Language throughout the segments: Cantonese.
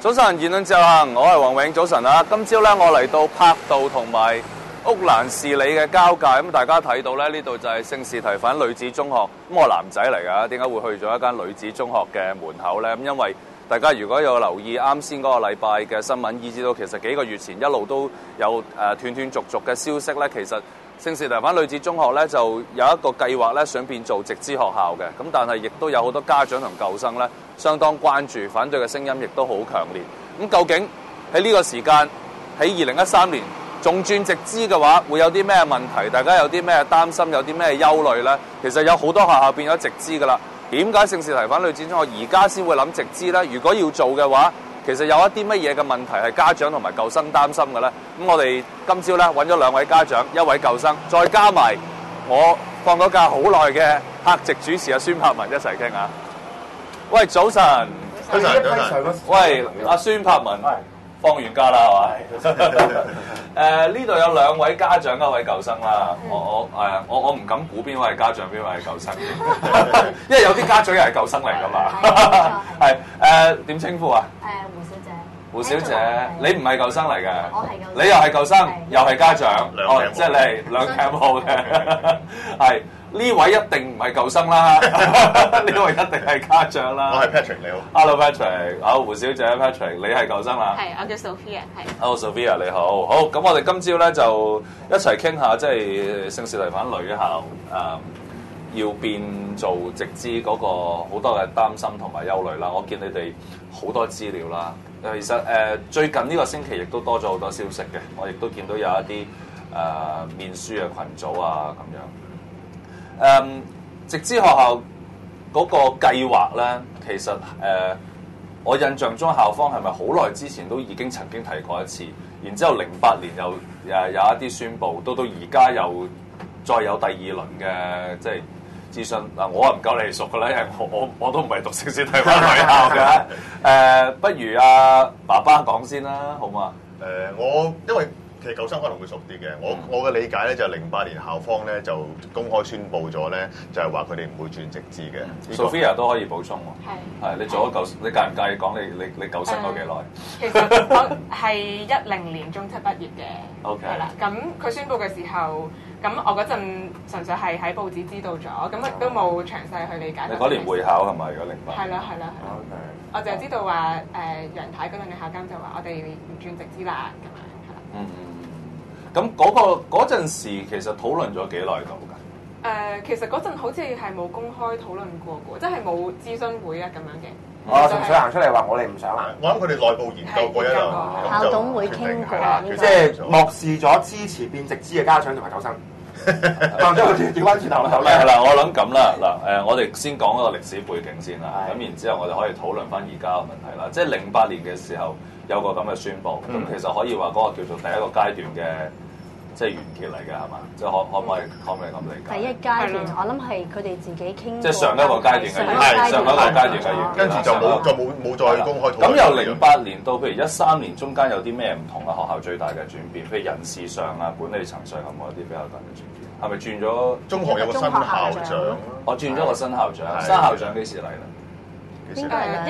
早晨，言論自由行，我係黃永。早晨啊，今朝咧我嚟到柏道同埋屋蘭士里嘅交界，咁大家睇到咧呢度就係聖士提反女子中學。咁我男仔嚟㗎，點解會去咗一間女子中學嘅門口咧？咁因為大家如果有留意啱先嗰個禮拜嘅新聞，以至到其實幾個月前一路都有斷斷續續嘅消息咧，其實聖士提反女子中學咧就有一個計劃咧，想變做直資學校嘅。咁但係亦都有好多家長同舊生咧，相當關注，反對嘅聲音亦都好強烈。咁究竟喺呢個時間喺2013年仲轉直資嘅話，會有啲咩問題？大家有啲咩擔心？有啲咩憂慮咧？其實有好多學校變咗直資㗎啦。點解聖士提反女子中學而家先會諗直資咧？如果要做嘅話，其實有一啲乜嘢嘅問題係家長同埋舊生擔心嘅咧？咁我哋今朝咧揾咗2位家長、1位舊生，再加埋我放咗假好耐嘅客席主持阿孫柏文一齊傾下。喂，早晨。 早晨。 喂，阿孫柏文，放完假啦係嘛？呢度有2位家長、1位舊生啦。我唔敢估邊位係家長，邊位係舊生，因為有啲家長又係舊生嚟㗎嘛。係點稱呼啊？胡小姐，你唔係舊生嚟嘅， 我係舊生， 你又係舊生，又係家長，即係你係兩 cam 號嘅，係呢位一定唔係舊生啦，呢位一定係家長啦。 我係 Patrick，你好。 Hello Patrick，好，胡小姐 Patrick，你係舊生啦。 係，我叫 Sophia，係。 Hello Sophia，你好，好，咁我哋今朝咧就一齊傾下，即係聖士提反女校要變做直資嗰個好多嘅擔心同埋憂慮啦。我見你哋好多資料啦。其實最近呢個星期亦都多咗好多消息嘅，我亦都見到有一啲面書嘅群組啊咁樣。直資學校嗰個計劃咧，其實我印象中校方係咪好耐之前都已經曾經提過一次，然之後08年又有一啲宣佈，到而家又再有第2輪嘅即係諮詢。嗱，我唔夠你熟㗎啦，因為我都唔係讀聖士提反女校嘅。不如阿爸爸講先啦，好嘛？ 因為其實舊生可能會熟啲嘅。我嘅理解咧就係08年校方咧就公開宣佈咗咧，就係話佢哋唔會轉直資嘅。 Sophia 都可以補充喎。係你做咗舊，你介唔介意講你舊生咗幾耐？ 其實我係10年中七畢業嘅。 OK。 係啦，咁佢宣佈嘅時候，咁我嗰陣純粹係喺報紙知道咗，咁亦都冇詳細去理解。 你嗰年會考係咪？如果08？ 係啦。 OK。 我就係知道話楊太嗰陣嘅校監就話我哋唔轉直資啦，咁樣係啦。 咁嗰陣時其實討論咗幾耐度㗎？ 其實嗰陣好似係冇公開討論過嘅，即係冇諮詢會啊咁樣嘅。 純粹行出嚟話我哋唔想啦。 我諗佢哋內部研究過一輪， 校董會傾過， 即係漠視咗支持變直資嘅家長同埋舊生。當咗佢調翻轉頭啦。 係啦，我諗咁啦，嗱我哋先講一個歷史背景先啦，咁然之後我哋可以討論翻而家嘅問題啦。即係08年嘅時候有個咁嘅宣佈，咁其實可以話嗰個叫做第一個階段嘅即係完結嚟嘅係嘛？即係可唔可以咁理解？ 第一階段我諗係佢哋自己傾。 即係上一個階段嘅完，係上一個階段嘅完， 跟住就冇再公開討論。 咁由08年到譬如13年中間有啲咩唔同嘅學校最大嘅轉變？譬如人事上啊、管理層上有冇一啲比較大嘅轉變？係咪轉咗中學有個新校長？ 我轉咗個新校長，新校長幾時嚟咧？ 應該係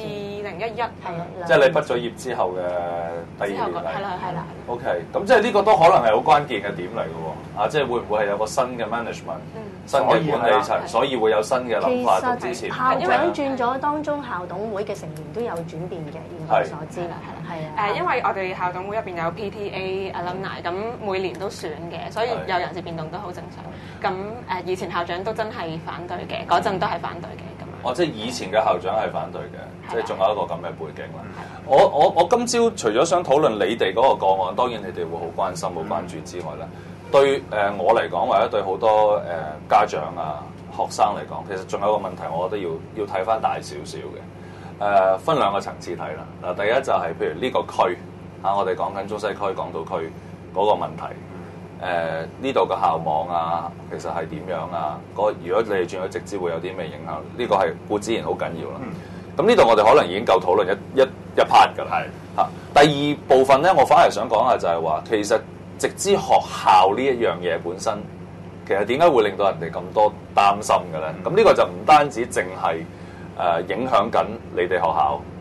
2011係。 即係你畢咗業之後嘅第2年嚟。 係啦。 OK，咁即係呢個都可能係好關鍵嘅點嚟嘅喎。即係會唔會係有個新嘅 management、新嘅管理層，所以會有新嘅諗法同支持？ 校長轉咗，當中校董會嘅成員都有轉變嘅，以我所知啦，係啊。 因為我哋校董會入邊有 PTA alumni，咁每年都選嘅，所以有人事變動都好正常。咁以前校長都真係反對嘅，嗰陣都係反對嘅咁樣。 即係以前嘅校長係反對嘅，即係仲有一個咁嘅背景啦。我今朝除咗想討論你哋嗰個個案，當然你哋會好關心、好關注之外咧，對我嚟講或者對好多家長啊、學生嚟講，其實仲有一個問題，我覺得要睇翻大少少嘅。分2個層次睇啦。嗱，第一就係譬如呢個區我哋講緊中西區、港島區嗰個問題。呢度嘅校網啊，其實係點樣啊？如果你哋轉咗直資會有啲咩影響？呢個係固之然好緊要啦。咁呢度我哋可能已經夠討論一 part 㗎啦。第2部分咧，我反而想講下就係話，其實直資學校呢一樣嘢本身，其實點解會令到人哋咁多擔心嘅咧？咁呢個就唔單止淨係影響緊你哋學校，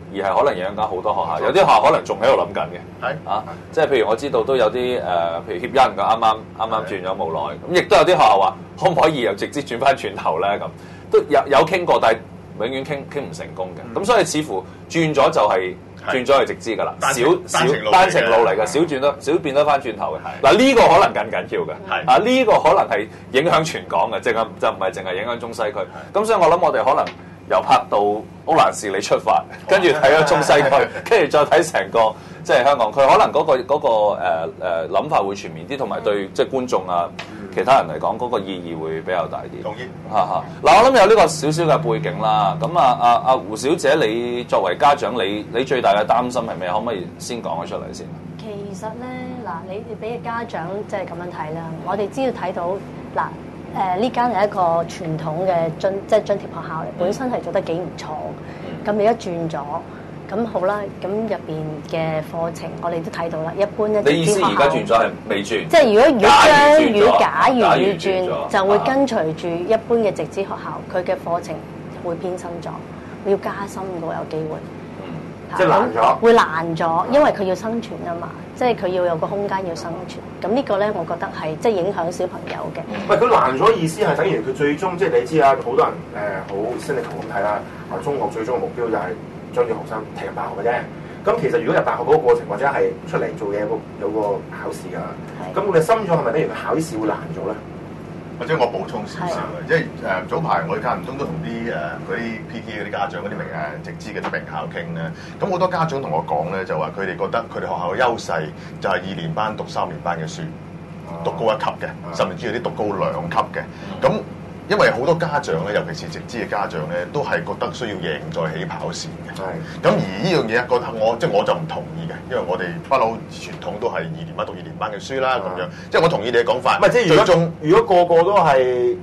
而係可能影響緊好多學校。有啲學校可能仲喺度諗緊嘅。 係啊，即係譬如我知道都有啲譬如協恩嘅啱啱轉咗無耐，咁亦都有啲學校話可唔可以又直接轉翻轉頭咧？咁都有傾過，但係永遠傾唔成功嘅。咁所以似乎轉咗就係轉咗係直資㗎啦，單程路嚟嘅，少變得翻轉頭嘅。嗱呢個可能緊要嘅，啊呢個可能係影響全港嘅，就唔係淨係影響中西區。咁所以我諗我哋可能由柏道屋蘭士理出發，跟住睇咗中西區，跟住再睇成個即係香港區，可能嗰個諗法會全面啲，同埋對即係觀眾啊其他人嚟講嗰個意義會比較大啲。 同意。 嗱，我諗有呢個少少嘅背景啦。咁阿胡小姐，你作為家長，你最大嘅擔心係咩？可唔可以先講咗出嚟先？ 其實咧，嗱，你哋俾嘅家長即係咁樣睇啦。我哋只要睇到嗱。呢間係一個傳統嘅津貼學校嚟，本身係做得幾唔錯。咁而家轉咗，咁好啦。咁入邊嘅課程我哋都睇到啦。一般咧， 你意思而家轉咗係未轉？ 即係假如要轉，就會跟隨住一般嘅直資學校，佢嘅課程會偏深咗，要加深嘅有機會。 即係難咗， 會難咗，因為佢要生存啊嘛，即係佢要有個空間要生存。咁呢個咧，我覺得係即係影響小朋友嘅。 喂，佢難咗意思係等於佢最終，即係你知啊，好多人好 cynical 咁睇啦。中學最終嘅目標就係將啲學生踢入大學嘅啫。咁其實如果入大學嗰個過程，或者係出嚟做嘢有個考試㗎。咁我哋深咗係咪等於佢考試會難咗咧？ 或者我補充少少嘅，因為早排我哋間唔中都同啲嗰啲 PTA 嗰啲家長嗰啲直資嘅啲名校傾咧，咁好多家長同我講咧，就話佢哋覺得佢哋學校嘅優勢就係2年班讀3年班嘅書，讀高1級嘅，甚至有啲讀高2級嘅，咁。因為好多家長咧，尤其是直資嘅家長咧，都係覺得需要贏在起跑線嘅。咁而呢樣嘢，我就唔同意嘅，因為我哋不嬲傳統都係2年班讀2年班嘅書啦，咁樣。即係我同意你嘅講法。 唔係，即係如果個個都係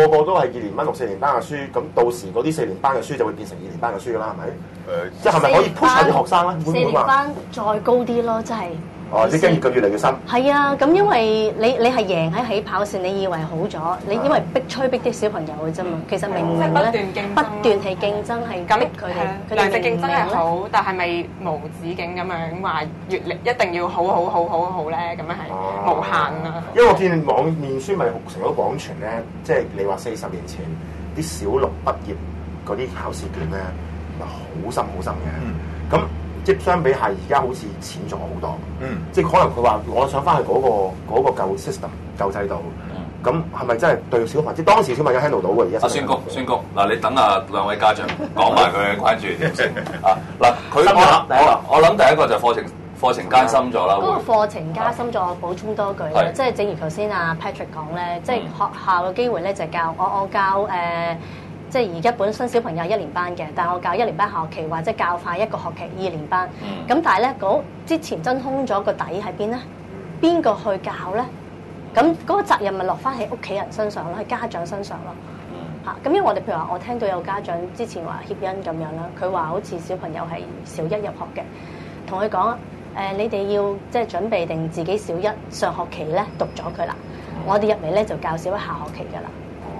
2年班讀4年班嘅書，咁到時嗰啲4年班嘅書就會變成2年班嘅書㗎啦，係咪？即係咪可以 push 下啲學生咧？ 4年班再高啲咯，真係。 哦，啲經驗咁越嚟越深。 係啊，咁因為你係贏喺起跑線，你以為好咗，你因為催逼啲小朋友嘅啫嘛。其實明明咧不斷係競爭，係逼佢哋。 良性競爭係好，但係咪無止境咁樣話越嚟一定要好咧？咁樣係無限啊！ 因為我見網面書咪成咗廣傳咧，即係你話40年前啲小6畢業嗰啲考試卷咧，好深嘅。咁即係相比下，而家好似淺咗好多。即係可能佢話我想翻去嗰個舊 system 舊制度。咁係咪真係對小朋友？即係當時小朋友 handle 到嘅而家。 孫谷，嗱你等下兩位家長講埋佢嘅關注點先。嗱我諗第一個就課程加深咗啦。 嗰個課程加深咗，我補充多句咧，即係正如頭先阿 Patrick 講咧，即係學校嘅機會咧就教我教即係而家本身小朋友1年班嘅，但係我教1年班學期或者教快1個學期2年班。咁但係咧之前真空咗個底喺邊咧？邊個去教咧？咁嗰個責任咪落翻喺屋企人身上咯，喺家長身上咯。咁因為我哋譬如話，我聽到有家長之前話協恩咁樣啦，佢話好似小朋友係小1入學嘅，同佢講你哋要即係準備定自己小1上學期咧讀咗佢啦，我哋入嚟咧就教小1下學期㗎啦。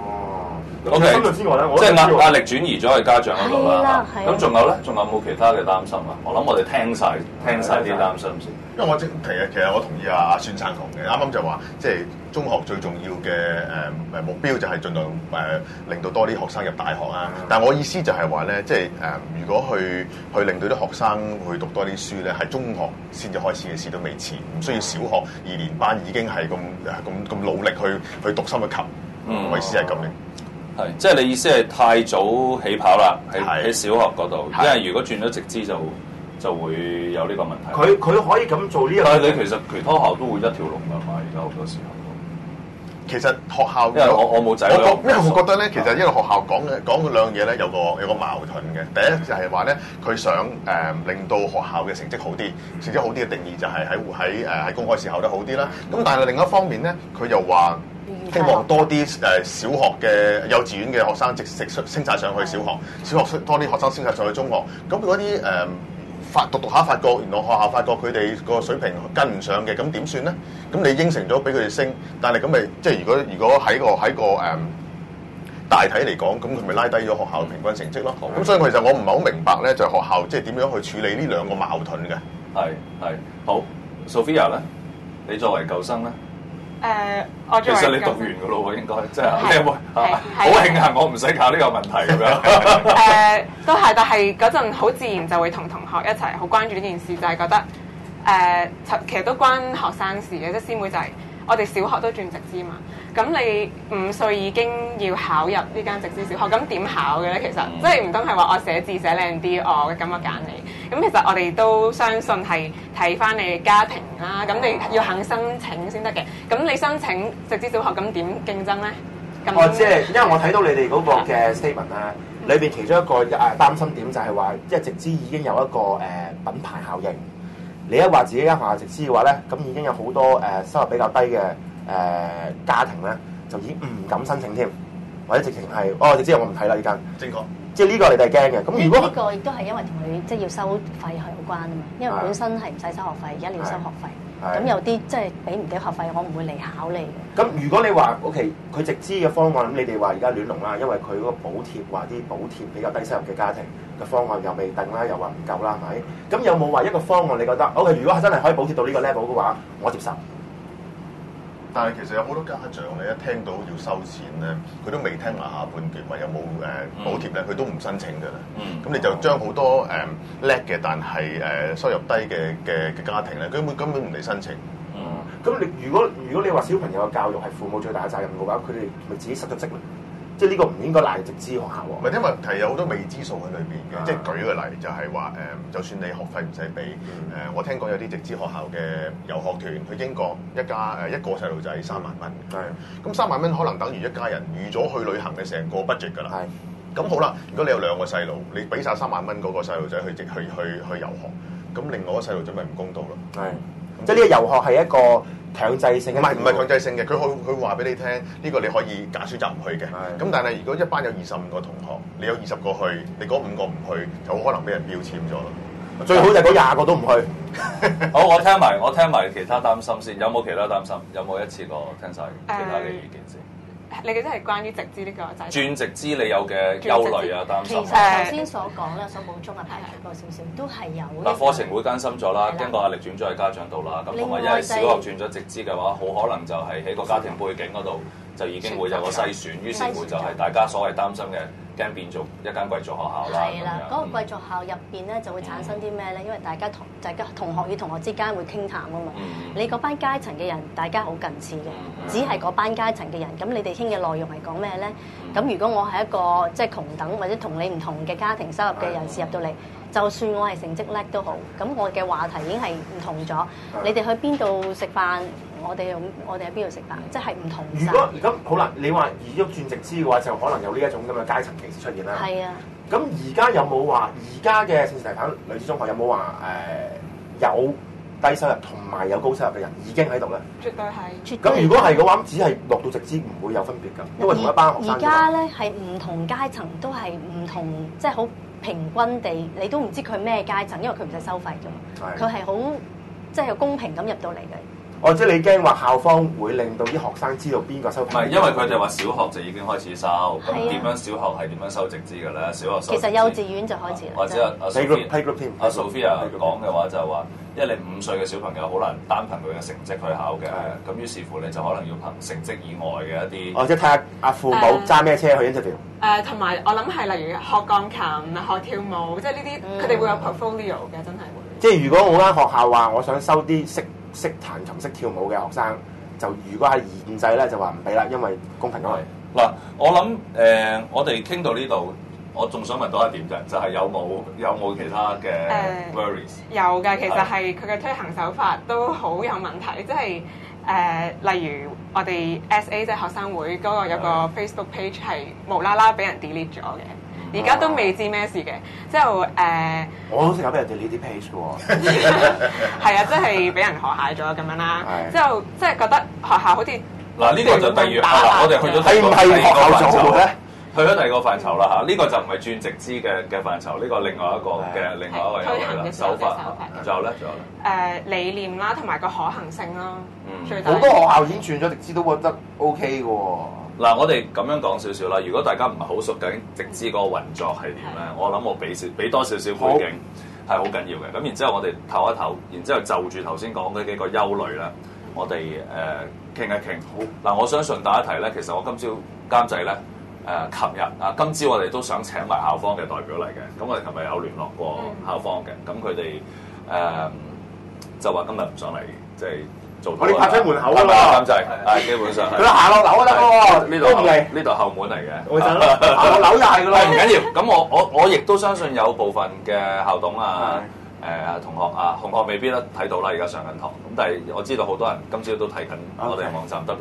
O K，即係壓力轉移咗去家長嗰度啦。咁仲有咧？仲有冇其他嘅擔心啊？我諗我哋聽晒啲擔心先。 因為我其實我同意阿孫生講嘅，啱啱就話即係中學最重要嘅目標就係盡量令到多啲學生入大學啊。但係我意思就係話咧，即係如果去令到啲學生去讀多啲書咧，係中學先至開始嘅事都未遲，唔需要小學2年班已經係咁努力去讀深一級。我意思係咁嘅。 係，即係你意思係太早起跑啦，喺小學嗰度，因為如果轉咗直資就會有呢個問題。 佢可以咁做呢樣， 但係你其實其他學校都會一條龍㗎嘛，而家好多時候。 其實學校因為我冇仔，因為我覺得咧，其實一個學校講嗰兩樣嘢咧，有個矛盾嘅。第一就係話咧，佢想令到學校嘅成績好啲，成績好啲嘅定義就係喺公開試考得好啲啦。咁但係另一方面咧，佢又話希望多啲小學嘅幼稚園嘅學生直升晒上去小學多啲學生升晒上去中學。咁嗰啲讀下發覺，原來學校發覺佢哋個水平跟唔上嘅，咁點算咧？咁你應承咗俾佢哋升，但係咁咪即係如果喺個大體嚟講，咁佢咪拉低咗學校平均成績咯。咁所以其實我唔係好明白咧，就係學校即係點樣去處理呢兩個矛盾嘅。 係好 ，Sophia 咧，你作為舊生咧？ 我其實你讀完㗎咯喎，應該即係你有冇好慶幸我唔使考呢個問題咁樣？ 都係，但係嗰陣好自然就會同同學一齊好關注呢件事，就係覺得其實都關學生事嘅，即係師妹就係我哋小學都轉直資嘛。咁你5歲已經要考入呢間直資小學，咁點考嘅咧？其實即係唔通係話我寫字寫靚啲，我咁我揀你。咁其實我哋都相信係睇翻你嘅家庭啦。咁你要肯申請先得嘅。咁你申請直資小學，咁點競爭咧？ 即係因為我睇到你哋嗰個嘅 statement 啦，裏邊其中一個擔心點就係話，即係直資已經有一個品牌效應。你一話自己間學校直資嘅話咧，咁已經有好多收入比較低嘅家庭咧，就已經唔敢申請添，或者直情係直資我唔睇啦呢間。 正確。 即係呢個你哋係驚嘅。咁如果呢個亦都係因為同佢即係要收費係有關啊嘛，因為本身係唔使收學費，而家你要收學費。咁有啲即係俾唔到學費，我唔會嚟考你嘅。 咁如果你話 OK，佢直資嘅方案，咁你哋話而家亂龍啦，因為佢嗰個補貼話啲補貼比較低收入嘅家庭嘅方案又未定啦，又話唔夠啦，係咪？咁有冇話一個方案你覺得 OK？如果係真係可以補貼到呢個 level 嘅話，我接受。 但係其實有好多家長咧，一聽到要收錢咧，佢都未聽埋下半段話有冇補貼咧，佢都唔申請㗎啦。咁你就將好多叻嘅，但係收入低嘅家庭咧，根本唔嚟申請。 咁你如果你話小朋友嘅教育係父母最大嘅責任嘅話，佢哋咪自己失咗職咧？即係呢個唔應該賴直資學校喎。 唔係，因為係有好多未知數喺裏邊嘅。即係舉個例就係話就算你學費唔使俾我聽講有啲直資學校嘅遊學團去英國一個細路仔3萬蚊。咁3萬蚊可能等於一家人預咗去旅行嘅成個 budget 㗎啦。咁好啦，如果你有2個細路，你俾晒3萬蚊嗰個細路仔去遊學，咁另外嗰個細路仔咪唔公道咯。 即係呢個遊學係一個強制性嘅， 唔係強制性嘅，佢話俾你聽，呢個你可以揀選擇唔去嘅。咁但係如果一班有25個同學，你有20個去，你嗰5個唔去，就好可能俾人標籤咗咯。 最好就係嗰20個都唔去。 好，我聽埋其他擔心先，有冇其他擔心？有冇一次過聽晒其他嘅意見先？ 你嘅即係關於直資呢個仔轉直資你有嘅憂慮啊、擔心。 其實頭先所講啦，所補充嘅排除過少少，都係有。 嗱，課程會更新咗啦，經過壓力轉咗喺家長度啦，咁同埋因為小學轉咗直資嘅話，好可能就係喺個家庭背景嗰度就已經會有個篩選，於是乎就係大家所謂擔心嘅驚變做一間貴族學校啦。 係啦，嗰個貴族學校入邊咧就會產生啲咩咧？因為大家同學與同學之間會傾談啊嘛。你嗰班階層嘅人，大家好近似嘅，只係嗰班階層嘅人。咁你哋傾嘅內容係講咩咧？咁如果我係一個即係窮等或者同你唔同嘅家庭收入嘅人士入到嚟，就算我係成績叻都好，咁我嘅話題已經係唔同咗。你哋去邊度食飯？我哋喺邊度食飯？即係唔同晒。 如果咁好啦，你話如果轉直資嘅話，就可能有呢一種咁嘅階層歧視出現啦。 係啊。咁而家有冇話而家嘅聖士提反女子中學有冇話有低收入同埋有高收入嘅人已經喺度咧？ 絕對係。 咁如果係嘅話，只係落到直資唔會有分別㗎，因為同一班學生。 而家咧係唔同階層都係唔同，即係好平均地，你都唔知佢咩階層，因為佢唔使收費㗎嘛。佢係好即係公平咁入到嚟嘅。 即係你驚話校方會令到啲學生知道邊個收？唔係，因為佢哋話小學就已經開始收，咁點樣小學係點樣收直資嘅咧？小學收。其實幼稚園就開始啦。 或者阿 Sophia 講嘅話就係話，因為你5歲嘅小朋友好難單憑佢嘅成績去考嘅，咁於是乎你就可能要憑成績以外嘅一啲。 即係睇下阿父母揸咩車去 interview。 同埋我諗係例如學鋼琴、學跳舞，即係呢啲佢哋會有 portfolio 嘅，真係會。 即係如果我間學校話我想收啲識彈琴、識跳舞嘅學生，就如果係限制咧，就話唔俾啦，因為公平啊嘛。 嗱，我諗我哋傾到呢度，我仲想問多一點啫，就係有冇其他嘅 worries？ 有嘅，其實係佢嘅推行手法都好有問題，即係例如我哋 SA 即係學生會嗰個有個 Facebook page 係無啦啦俾人 delete 咗嘅。而家都未知咩事嘅，之後我都成日俾人哋呢啲 page 嘅喎， 係啊，即係俾人河蟹咗咁樣啦。之後即係覺得學校好似嗱呢個就第二我哋去咗第二個範疇咧，去咗第二個範疇啦嚇。呢個就唔係轉直資嘅範疇，呢個另外一個推行嘅手法。 仲有咧？ 理念啦，同埋個可行性啦。 好多學校已經轉咗直資都覺得 OK 嘅喎。 嗱，我哋咁樣講少少啦。如果大家唔係好熟究竟直資嗰個運作係點咧，我諗我俾多少少背景係好緊要嘅。咁然之後我哋唞一唞，然之後就住頭先講嗰幾個憂慮咧，我哋傾一傾。好嗱，我想順帶一提咧，其實我今朝監製咧琴日啊，今朝我哋都想請埋校方嘅代表嚟嘅。咁我哋琴日有聯絡過校方嘅，咁佢哋就話今日唔想嚟，即係。 我哋拍喺門口㗎嘛， 監製係基本上係。 佢行落樓都得喎， 呢都唔嚟。 呢度後門嚟嘅。 我就行落樓就係㗎啦。 唔緊要，咁我亦都相信有部分嘅校董啊、同學啊，同學未必得睇到啦，而家上緊堂。咁但係我知道好多人今朝都睇緊我哋網站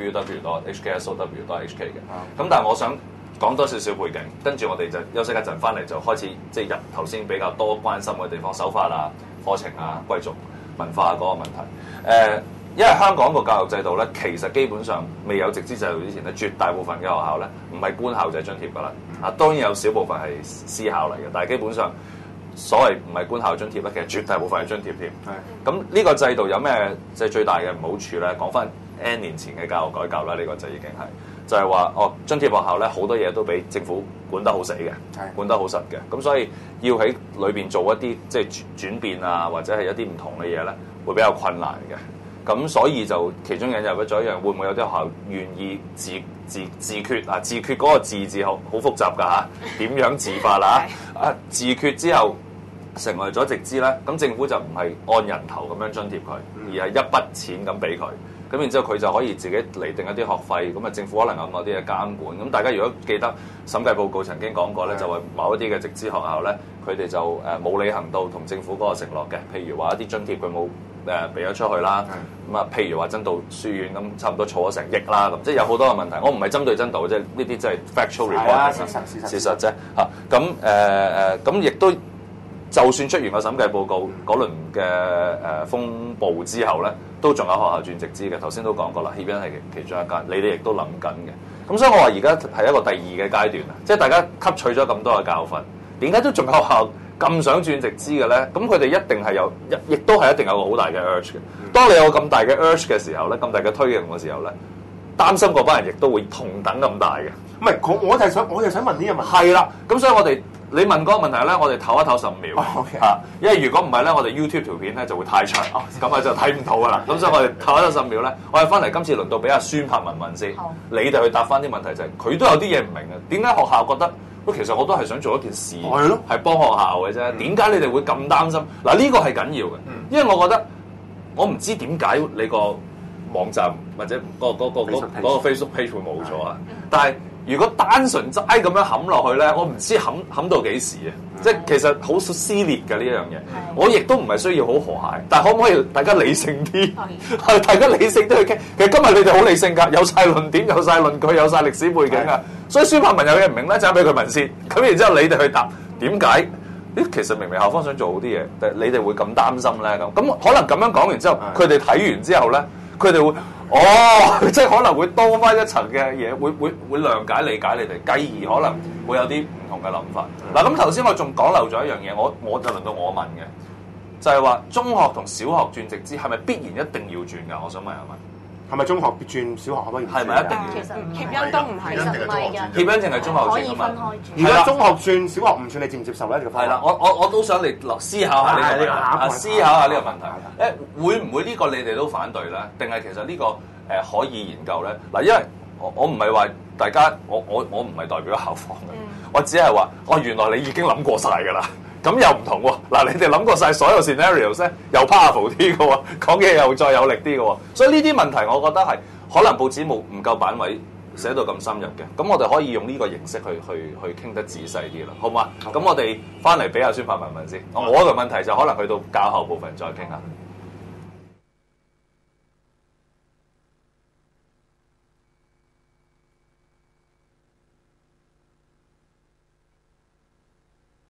www.hksow.hk 嘅。咁但係我想講多少少背景，跟住我哋就休息一陣，翻嚟就開始即係入頭先比較多關心嘅地方，手法啊、課程啊、貴族文化嗰個問題。因為香港個教育制度咧，其實基本上未有直資制度之前咧，絕大部分嘅學校咧，唔係官校就係津貼㗎啦。啊，當然有少部分係私校嚟嘅，但係基本上所謂唔係官校津貼咧，其實絕大部分係津貼添。係。咁呢個制度有咩即係最大嘅唔好處咧？講翻 N 年前嘅教育改革啦，呢個就已經係就係話津貼學校咧，好多嘢都俾政府管得好死嘅，管得好實嘅。咁所以要喺裏邊做一啲即係轉變啊，或者係一啲唔同嘅嘢咧，會比較困難嘅。咁所以就其中引入咗一樣，會唔會有啲學校願意自決啊？自決嗰個字好複雜㗎嚇，點樣自發啦？啊，自決之後成為咗直資咧，咁政府就唔係按人頭咁樣津貼佢，而係一筆錢咁俾佢。咁然之後佢就可以自己釐定一啲學費，咁啊政府可能有某啲嘅監管。咁大家如果記得審計報告曾經講過咧，就話某一啲嘅直資學校咧，佢哋就冇履行到同政府嗰個承諾嘅，譬如話一啲津貼佢冇俾咗出去啦。咁啊，譬如話真道書院咁，差唔多儲咗成億啦，咁即係有好多嘅問題。我唔係針對真道，即係呢啲即係 factual report 事實啫嚇。咁亦都就算出完個審計報告嗰輪嘅風暴之後咧，都仲有學校轉直資嘅。頭先都講過啦，協恩係其中一間，你哋亦都諗緊嘅。咁所以我話而家係一個第二嘅階段啊，即係大家吸取咗咁多嘅教訓，點解都仲有學校咁想轉直資嘅咧？咁佢哋一定係有，亦都係一定有個好大嘅 urge 嘅。當你有咁大嘅 urge 嘅時候咧，咁大嘅推動嘅時候咧，擔心嗰班人亦都會同等咁大嘅。 唔係，我就想問呢個問題。 係啦，咁所以我哋你問嗰個問題咧，我哋唞一唞15秒嚇，因為如果唔係咧，我哋 YouTube 條片咧就會太長，咁啊就睇唔到噶啦。咁所以我哋唞一唞15秒咧，我哋翻嚟今次輪到俾阿孫柏文問先，你哋去答翻啲問題就係佢都有啲嘢唔明嘅，點解學校覺得？其實我都係想做一件事，係幫學校嘅啫。點解你哋會咁擔心？嗱，呢個係緊要嘅，因為我覺得我唔知點解你個網站或者嗰個 Facebook page 會冇咗啊。但係如果單純齋咁樣冚落去咧，我唔知冚到幾時啊！即係其實好撕裂嘅呢一樣嘢。我亦都唔係需要好和諧，但係可唔可以大家理性啲？係大家理性啲去傾。其實今日你哋好理性㗎，有晒論點，有晒論據，有晒歷史背景啊！所以孫柏文有嘢唔明咧，就係俾佢問先。咁然之後你哋去答點解？其實明明校方想做好啲嘢，但係你哋會咁擔心咧咁。咁可能咁樣講完之後，佢哋睇完之後咧，佢哋會即係可能會多翻一層嘅嘢，會諒解理解你哋，繼而可能會有啲唔同嘅諗法。嗱，咁頭先我仲講漏咗一樣嘢，我就輪到我問嘅，就係話中學同小學轉直資係咪必然一定要轉㗎？我想問一問。係咪中學轉小學可唔可以？係咪一定要？ 其實協恩都唔係， 其實唔係㗎。 協恩淨係中學轉㗎嘛？ 可以分開轉。 如果中學轉小學唔轉，你接唔接受咧？ 係啦，我都想你思考下呢個問題，思考下呢個問題。會唔會呢個你哋都反對咧？定係其實呢個可以研究咧？嗱，因為我唔係話大家，我唔係代表校方嘅，我只係話原來你已經諗過晒㗎啦。咁又唔同喎，嗱，你哋諗過晒所有 scenarios 咧，又 powerful 啲嘅喎，講嘢又再有力啲嘅喎，所以呢啲問題我覺得係可能報紙冇唔夠版位寫到咁深入嘅，咁我哋可以用呢個形式去傾得仔細啲啦，好嘛？咁我哋翻嚟俾阿孫柏文問先，我嘅問題就可能去到教學部分再傾下。